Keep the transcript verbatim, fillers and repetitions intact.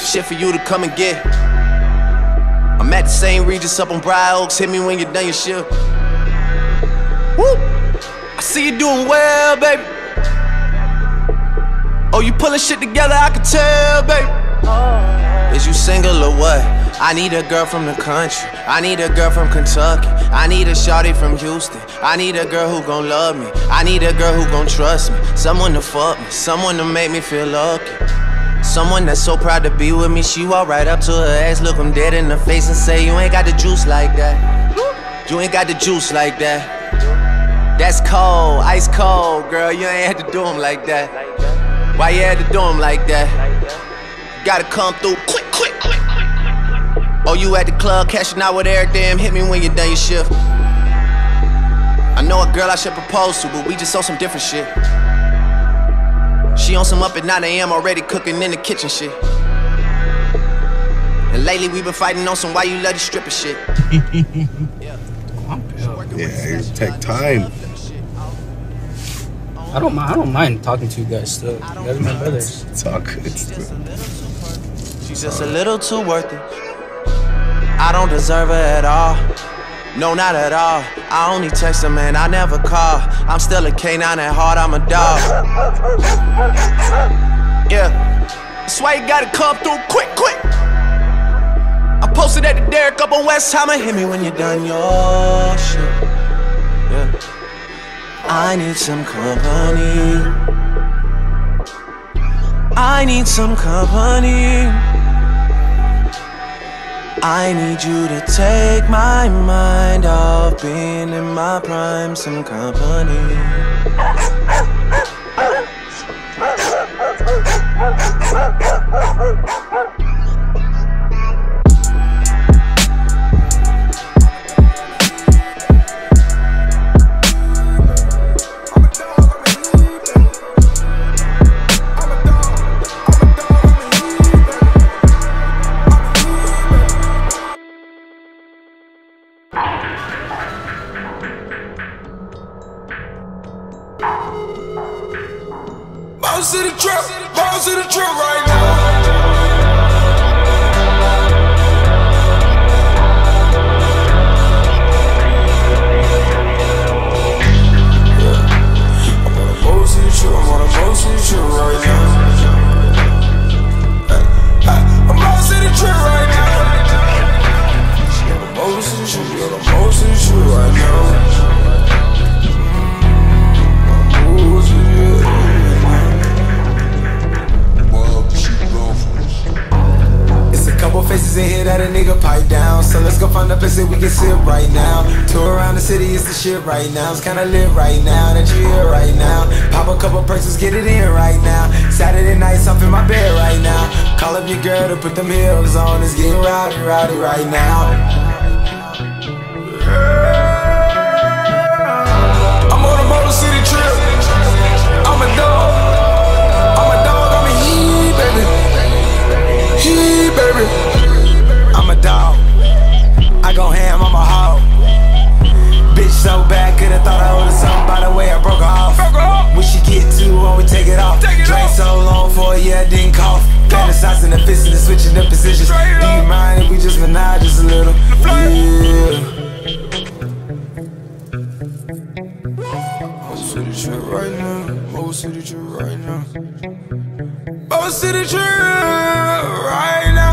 shit for you to come and get. I'm at the same Regis up on Briar. Hit me when you're done your shift. Woo! I see you doing well, baby. Oh, you pulling shit together, I can tell, baby. Is you single or what? I need a girl from the country. I need a girl from Kentucky. I need a shawty from Houston. I need a girl who gon' love me. I need a girl who gon' trust me. Someone to fuck me, someone to make me feel lucky. Someone that's so proud to be with me. She walk right up to her ex, look him dead in the face and say, you ain't got the juice like that. You ain't got the juice like that. That's cold, ice cold, girl. You ain't had to do him like that. Why you had to do him like that? You gotta come through quick, quick, quick, quick, quick, quick. Oh, you at the club cashing out with Eric, damn, hit me when you done your shift. I know a girl I should propose to, but we just on some different shit. She on some up at nine A M already cooking in the kitchen shit. And lately we been fighting on some why you love the stripper shit. Yeah, yeah, it take time. I don't mind. I don't mind talking to you guys still. You guys are my brothers. It's all good. She's just a little too worth it. I don't deserve her at all. No, not at all. I only text her, man, I never call. I'm still a canine at heart, I'm a dog. Yeah, that's why you gotta come through quick, quick. I posted at the Derrick up on West Hammer. Hit me when you're done your shit. Yeah, I need some company. I need some company. I need you to take my mind off being in my prime, some company. Bounce to the trap, bounce to the trap right now. Yeah, I'm on a bounce to the trap, I'm on a bounce to the trap right now. Hey, hey, I'm bounce to the trap right now. She on a bounce to the trap, she on a bounce to the trap right now. Faces in here that a nigga pipe down. So let's go find a place that we can sit right now. Tour around the city is the shit right now. It's kinda lit right now that you here right now. Pop a couple purses, get it in right now. Saturday nights off in my bed right now. Call up your girl to put them heels on. It's getting rowdy, rowdy right now. I'm on a Motor City trip. I'm a dog. I'm a dog, I'm a he, baby. He, baby. I'm a dog, I go ham, I'm a hog. Bitch so bad, could've thought I owed her something by the way I broke her off. When she get to when we take it off. Drank so long for a year, didn't cough. Fantasizing the fist and switching the positions. Do you mind if we just menage just a little? Yeah. Most of the trip right now, most of the trip right now. Most of the trip right now.